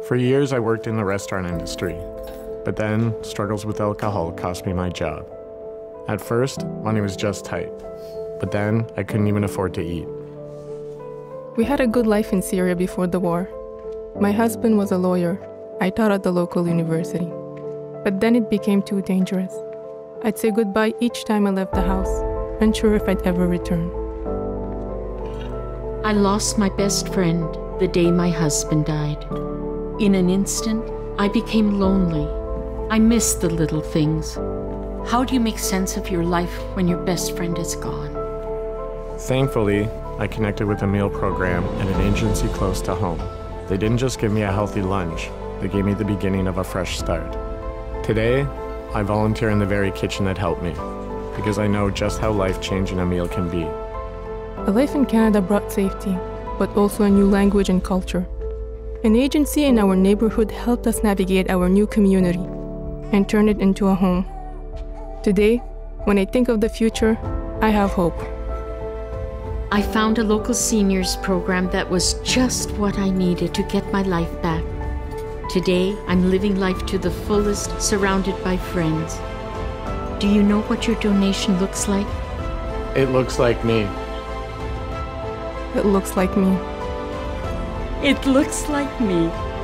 For years, I worked in the restaurant industry, but then struggles with alcohol cost me my job. At first, money was just tight, but then I couldn't even afford to eat. We had a good life in Syria before the war. My husband was a lawyer. I taught at the local university. But then it became too dangerous. I'd say goodbye each time I left the house, unsure if I'd ever return. I lost my best friend the day my husband died. In an instant, I became lonely. I missed the little things. How do you make sense of your life when your best friend is gone? Thankfully, I connected with a meal program at an agency close to home. They didn't just give me a healthy lunch, they gave me the beginning of a fresh start. Today, I volunteer in the very kitchen that helped me, because I know just how life-changing a meal can be. A life in Canada brought safety, but also a new language and culture. An agency in our neighborhood helped us navigate our new community and turn it into a home. Today, when I think of the future, I have hope. I found a local seniors program that was just what I needed to get my life back. Today, I'm living life to the fullest, surrounded by friends. Do you know what your donation looks like? It looks like me. It looks like me. It looks like me.